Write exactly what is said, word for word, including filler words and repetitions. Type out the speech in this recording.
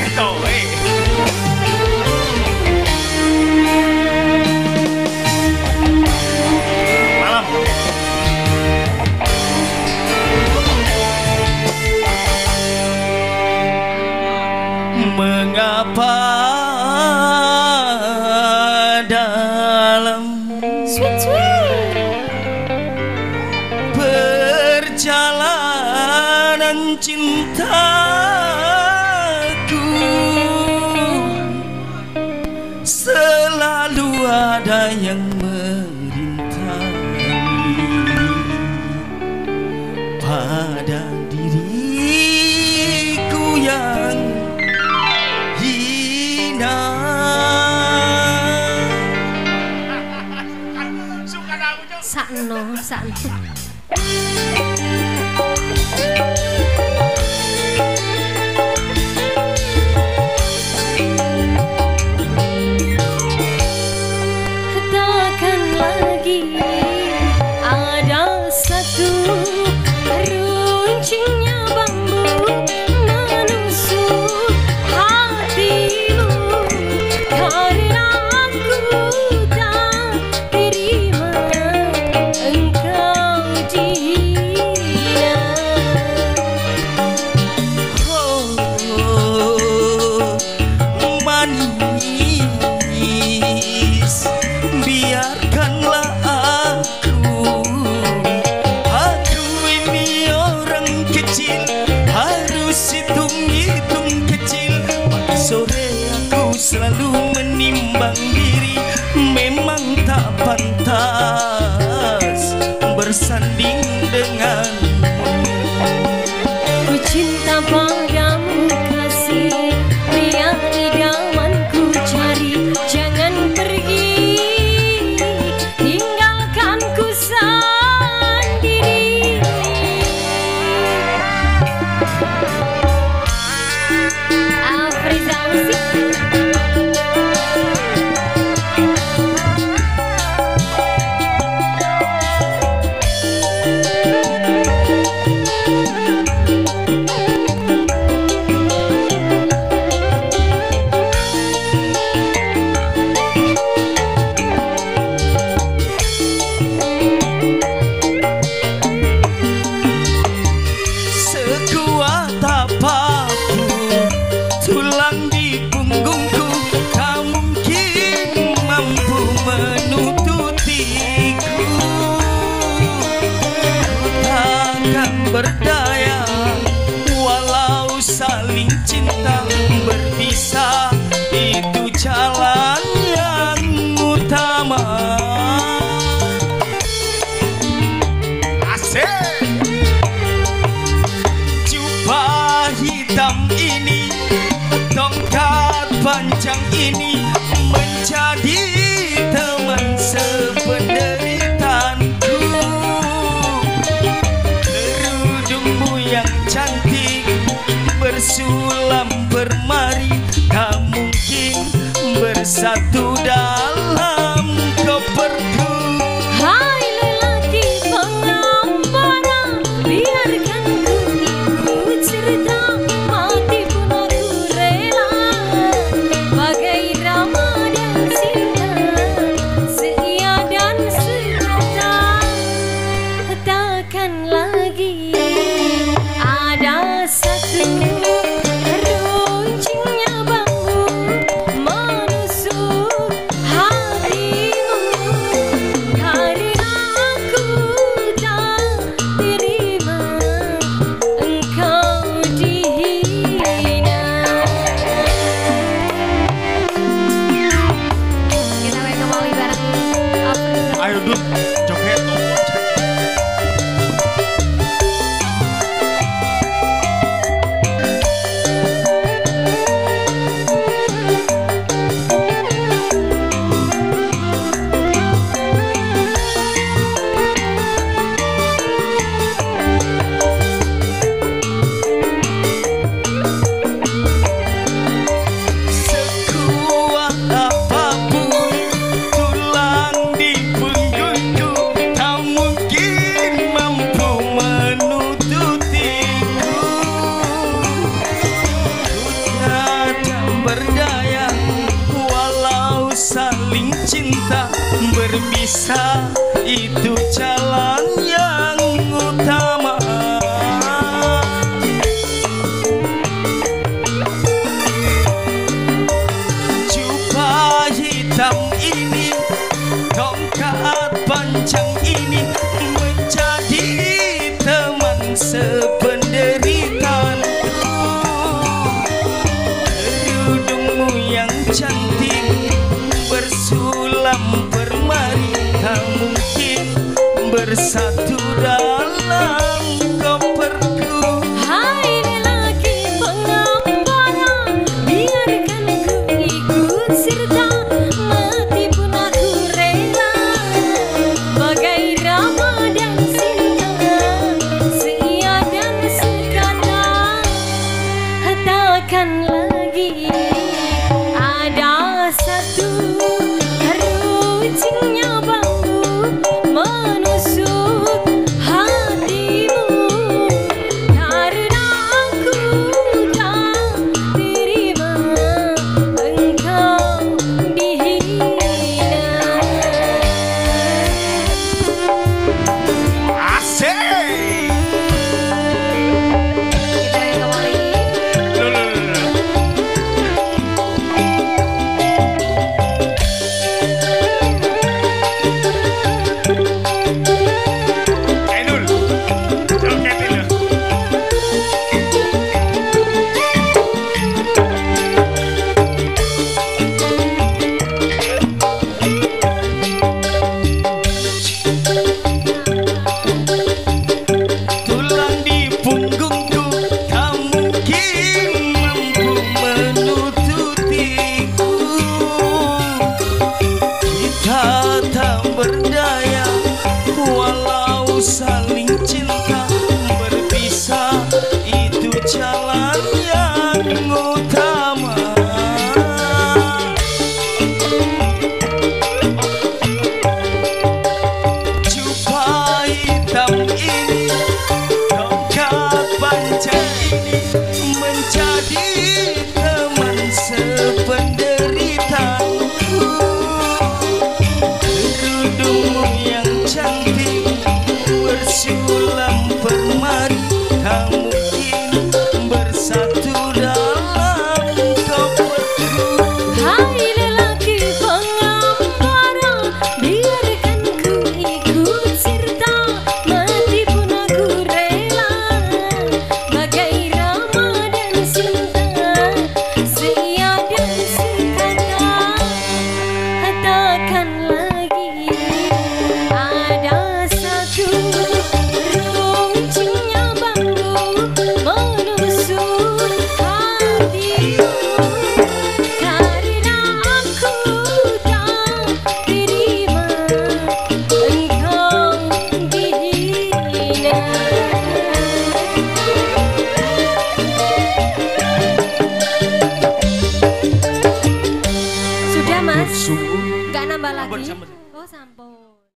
kowe. Malam. Mengapa dalam Sweet sweet perjalanan cintaku selalu ada yang merintangi pada diriku yang hina. sakno sakno. Takkan lagi ada satu runcingnya bambu menusuk hatimu karena aku tak terima engkau dihina. Oh, manis, biarkanlah aku. Aku ini orang kecil, harus hitung-hitung kecil. Pagi sore aku selalu menimbang diri, memang tak pantas bersanding denganmu. Ku cinta padamu kasih, biar idaman ku cari. Jangan pergi, tinggalkan ku sendiri. Afriza Musik. Sekuat apapun tulang di punggungku, tak mungkin mampu menututiku. Takkan berdaya walau saling cinta berpisah, itu jalan yang utama. Asik. Jubah hitam ini, tongkat panjang ini menjadi teman sependeritaanku. Kerudungmu yang cantik bersulam bermari, tak mungkin bersatu dalam koperku. Hai lelaki pengambara, biarkan ku ikut cerita. Mati pun aku rela, bagai Ramadan cinta, setia dan sekata. Takkan lagi ada satu runcingnya bambu menusuk hatimu karena aku tak terima engkau dihina. Kita main kembali bareng Afriza. Ayo Dut, joget tuh. sependeritaanku. Kerudungmu yang cantik bersulam bermari, tak mungkin bersatu dalam koperku. Hai lelaki pengembara, biarkan ku ikut serta, mati pun aku rela. Bagai Rama dan Sinta, seia dan sekata, takkan lagi ada satu runcingnya bambu menusuk hatimu, karena aku tak terima engkau dihina. Asik. Kita yang kembali. Loh, loh, loh, loh. Ainul, jogetin loh. Tulang di punggungku tak mungkin mampu menututiku. Kita tak berdaya walau saling cinta, berpisah itu jalan yang utama. Jubah hitam ini, tongkat panjang ini, menjadi teman sependeritaanku. Kerudungmu yang cantik bersulam bermari, tak mungkin bersatu dalam koperku. Hai lelaki pengembara, biarkan ku ikut serta, mati pun aku rela. Bagai Rama dan Sinta, seia dan sekata, takkan lagi ada satu runcingnya bambu menusuk hatimu, karena aku tak terima engkau dihina. Sudah mas, Sungguh gak nambah lagi. bersama